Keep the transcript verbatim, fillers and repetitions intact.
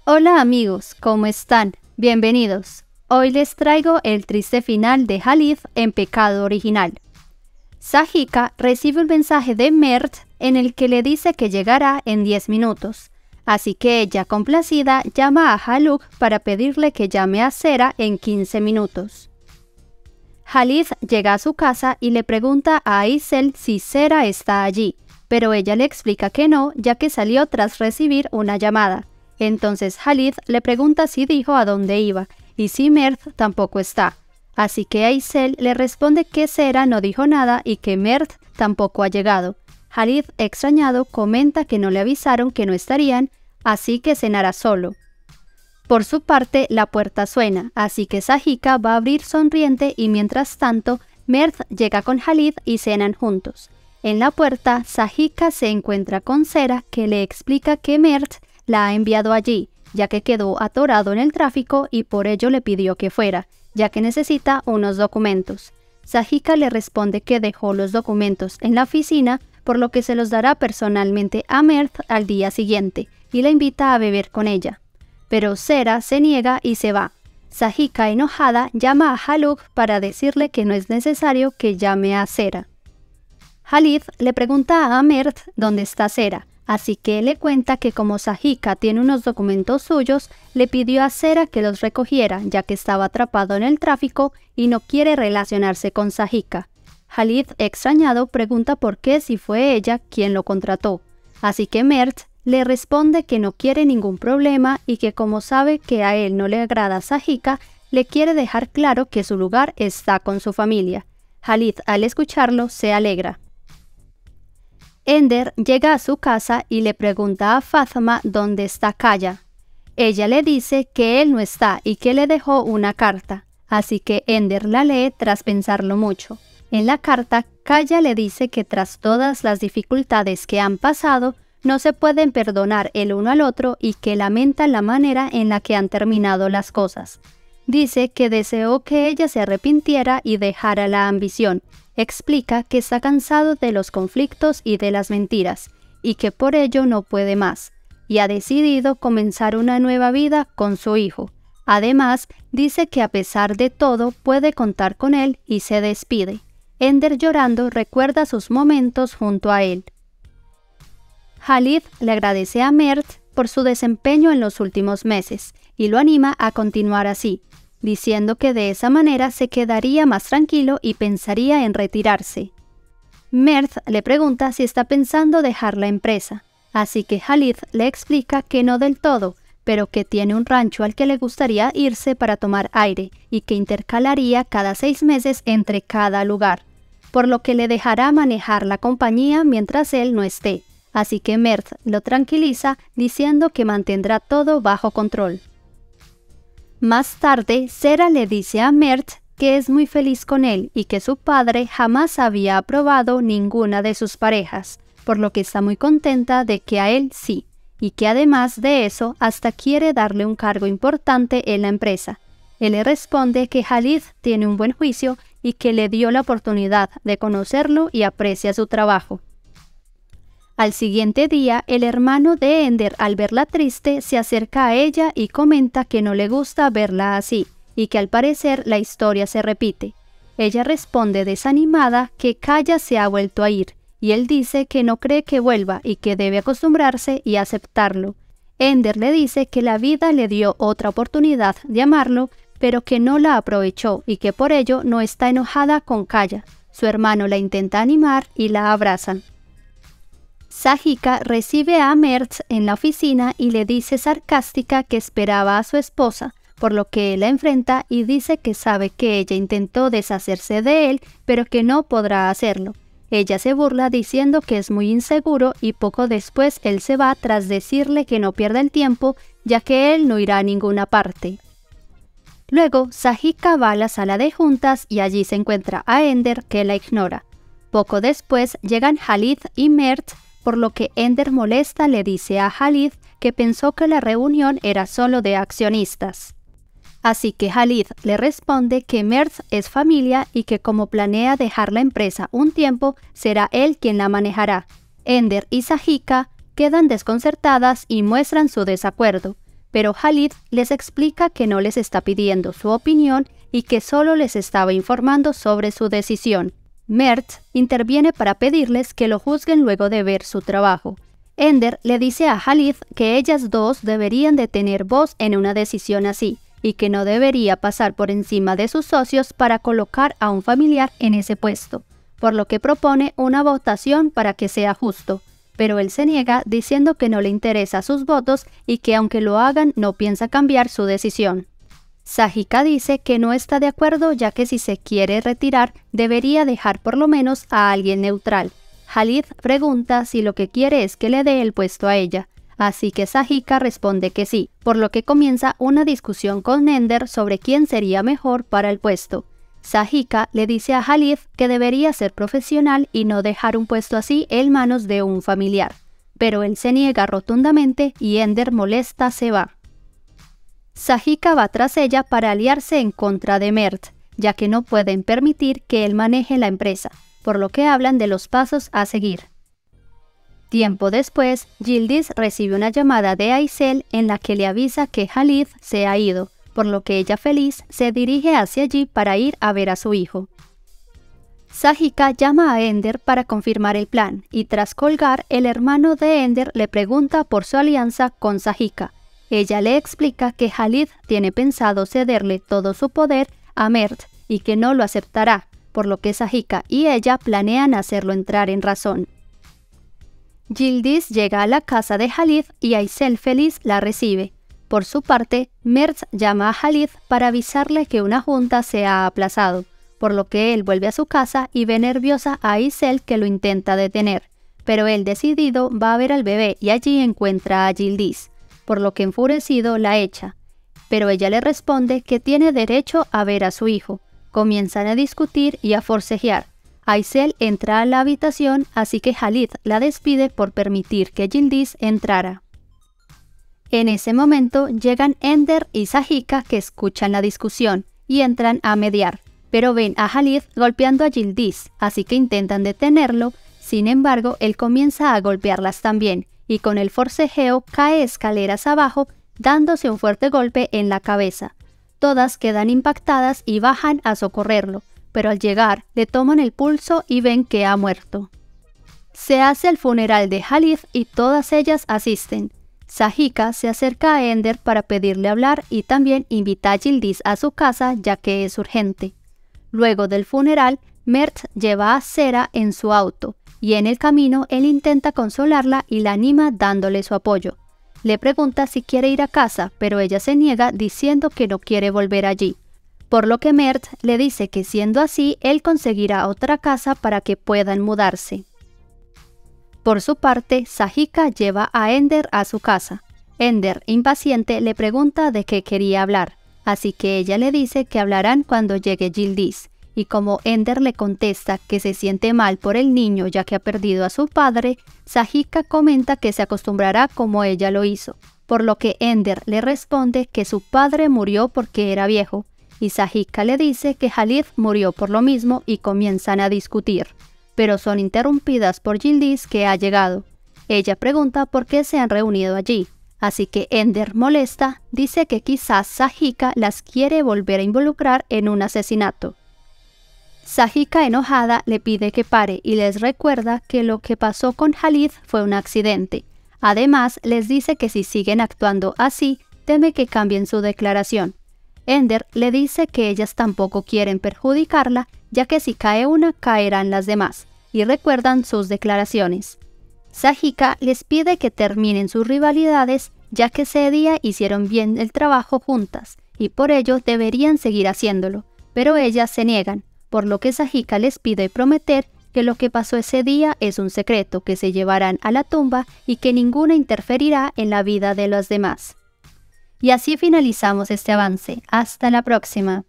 Hola amigos, ¿cómo están? Bienvenidos. Hoy les traigo el triste final de Halid en Pecado Original. Sahika recibe un mensaje de Mert en el que le dice que llegará en diez minutos, así que ella, complacida, llama a Haluk para pedirle que llame a Sera en quince minutos. Halid llega a su casa y le pregunta a Aysel si Sera está allí, pero ella le explica que no, ya que salió tras recibir una llamada. Entonces Halid le pregunta si dijo a dónde iba, y si Mert tampoco está. Así que Aysel le responde que Sera no dijo nada y que Mert tampoco ha llegado. Halid, extrañado, comenta que no le avisaron que no estarían, así que cenará solo. Por su parte, la puerta suena, así que Sahika va a abrir sonriente y mientras tanto, Mert llega con Halid y cenan juntos. En la puerta, Sahika se encuentra con Sera, que le explica que Mert la ha enviado allí, ya que quedó atorado en el tráfico y por ello le pidió que fuera, ya que necesita unos documentos. Sahika le responde que dejó los documentos en la oficina, por lo que se los dará personalmente a Mert al día siguiente, y la invita a beber con ella. Pero Sera se niega y se va. Sahika, enojada, llama a Haluk para decirle que no es necesario que llame a Sera. Halid le pregunta a Mert dónde está Sera, así que le cuenta que como Sahika tiene unos documentos suyos, le pidió a Sera que los recogiera, ya que estaba atrapado en el tráfico y no quiere relacionarse con Sahika. Halid, extrañado, pregunta por qué si fue ella quien lo contrató, así que Mert le responde que no quiere ningún problema y que como sabe que a él no le agrada Sahika, le quiere dejar claro que su lugar está con su familia. Halid, al escucharlo, se alegra. Ender llega a su casa y le pregunta a Fatma dónde está Kaya. Ella le dice que él no está y que le dejó una carta, así que Ender la lee tras pensarlo mucho. En la carta, Kaya le dice que tras todas las dificultades que han pasado, no se pueden perdonar el uno al otro y que lamenta la manera en la que han terminado las cosas. Dice que deseó que ella se arrepintiera y dejara la ambición. Explica que está cansado de los conflictos y de las mentiras, y que por ello no puede más, y ha decidido comenzar una nueva vida con su hijo. Además, dice que a pesar de todo puede contar con él y se despide. Ender, llorando, recuerda sus momentos junto a él. Halid le agradece a Mert por su desempeño en los últimos meses, y lo anima a continuar así, diciendo que de esa manera se quedaría más tranquilo y pensaría en retirarse. Mert le pregunta si está pensando dejar la empresa, así que Halid le explica que no del todo, pero que tiene un rancho al que le gustaría irse para tomar aire y que intercalaría cada seis meses entre cada lugar, por lo que le dejará manejar la compañía mientras él no esté, así que Mert lo tranquiliza diciendo que mantendrá todo bajo control. Más tarde, Sera le dice a Mert que es muy feliz con él y que su padre jamás había aprobado ninguna de sus parejas, por lo que está muy contenta de que a él sí, y que además de eso hasta quiere darle un cargo importante en la empresa. Él le responde que Halid tiene un buen juicio y que le dio la oportunidad de conocerlo y aprecia su trabajo. Al siguiente día, el hermano de Ender, al verla triste, se acerca a ella y comenta que no le gusta verla así, y que al parecer la historia se repite. Ella responde desanimada que Kaya se ha vuelto a ir, y él dice que no cree que vuelva y que debe acostumbrarse y aceptarlo. Ender le dice que la vida le dio otra oportunidad de amarlo, pero que no la aprovechó y que por ello no está enojada con Kaya. Su hermano la intenta animar y la abrazan. Sahika recibe a Mert en la oficina y le dice sarcástica que esperaba a su esposa, por lo que él la enfrenta y dice que sabe que ella intentó deshacerse de él, pero que no podrá hacerlo. Ella se burla diciendo que es muy inseguro y poco después él se va tras decirle que no pierda el tiempo, ya que él no irá a ninguna parte. Luego, Sahika va a la sala de juntas y allí se encuentra a Ender, que la ignora. Poco después llegan Halid y Mert, por lo que Ender, molesta, le dice a Halid que pensó que la reunión era solo de accionistas. Así que Halid le responde que Mert es familia y que como planea dejar la empresa un tiempo, será él quien la manejará. Ender y Sahika quedan desconcertadas y muestran su desacuerdo, pero Khalid les explica que no les está pidiendo su opinión y que solo les estaba informando sobre su decisión. Mert interviene para pedirles que lo juzguen luego de ver su trabajo. Ender le dice a Khalid que ellas dos deberían de tener voz en una decisión así, y que no debería pasar por encima de sus socios para colocar a un familiar en ese puesto, por lo que propone una votación para que sea justo, pero él se niega diciendo que no le interesa sus votos y que aunque lo hagan no piensa cambiar su decisión. Sahika dice que no está de acuerdo, ya que si se quiere retirar debería dejar por lo menos a alguien neutral. Khalid pregunta si lo que quiere es que le dé el puesto a ella, así que Sahika responde que sí, por lo que comienza una discusión con Ender sobre quién sería mejor para el puesto. Sahika le dice a Khalid que debería ser profesional y no dejar un puesto así en manos de un familiar, pero él se niega rotundamente y Ender molesta se va. Sahika va tras ella para aliarse en contra de Mert, ya que no pueden permitir que él maneje la empresa, por lo que hablan de los pasos a seguir. Tiempo después, Yildiz recibe una llamada de Aysel en la que le avisa que Khalid se ha ido, por lo que ella feliz se dirige hacia allí para ir a ver a su hijo. Sahika llama a Ender para confirmar el plan y tras colgar, el hermano de Ender le pregunta por su alianza con Sahika. Ella le explica que Khalid tiene pensado cederle todo su poder a Mert y que no lo aceptará, por lo que Sahika y ella planean hacerlo entrar en razón. Yildiz llega a la casa de Khalid y Aysel feliz la recibe. Por su parte, Mert llama a Khalid para avisarle que una junta se ha aplazado, por lo que él vuelve a su casa y ve nerviosa a Aysel que lo intenta detener, pero él decidido va a ver al bebé y allí encuentra a Yildiz, por lo que enfurecido la echa, pero ella le responde que tiene derecho a ver a su hijo. Comienzan a discutir y a forcejear. Aysel entra a la habitación, así que Khalid la despide por permitir que Yildiz entrara. En ese momento llegan Ender y Sahika, que escuchan la discusión y entran a mediar, pero ven a Khalid golpeando a Yildiz, así que intentan detenerlo. Sin embargo, él comienza a golpearlas también y con el forcejeo cae escaleras abajo, dándose un fuerte golpe en la cabeza. Todas quedan impactadas y bajan a socorrerlo, pero al llegar le toman el pulso y ven que ha muerto. Se hace el funeral de Khalid y todas ellas asisten. Sahika se acerca a Ender para pedirle hablar y también invita a Yildiz a su casa ya que es urgente. Luego del funeral, Mert lleva a Sera en su auto y en el camino él intenta consolarla y la anima dándole su apoyo. Le pregunta si quiere ir a casa, pero ella se niega diciendo que no quiere volver allí, por lo que Mert le dice que siendo así, él conseguirá otra casa para que puedan mudarse. Por su parte, Sahika lleva a Ender a su casa. Ender, impaciente, le pregunta de qué quería hablar, así que ella le dice que hablarán cuando llegue Yildiz, y como Ender le contesta que se siente mal por el niño ya que ha perdido a su padre, Sahika comenta que se acostumbrará como ella lo hizo, por lo que Ender le responde que su padre murió porque era viejo, y Sahika le dice que Khalid murió por lo mismo y comienzan a discutir, pero son interrumpidas por Yildiz que ha llegado. Ella pregunta por qué se han reunido allí, así que Ender, molesta, dice que quizás Sahika las quiere volver a involucrar en un asesinato. Sahika, enojada, le pide que pare y les recuerda que lo que pasó con Khalid fue un accidente. Además, les dice que si siguen actuando así, teme que cambien su declaración. Ender le dice que ellas tampoco quieren perjudicarla, ya que si cae una, caerán las demás, y recuerdan sus declaraciones. Sahika les pide que terminen sus rivalidades, ya que ese día hicieron bien el trabajo juntas, y por ello deberían seguir haciéndolo, pero ellas se niegan, por lo que Sahika les pide prometer que lo que pasó ese día es un secreto que se llevarán a la tumba y que ninguna interferirá en la vida de los demás. Y así finalizamos este avance. Hasta la próxima.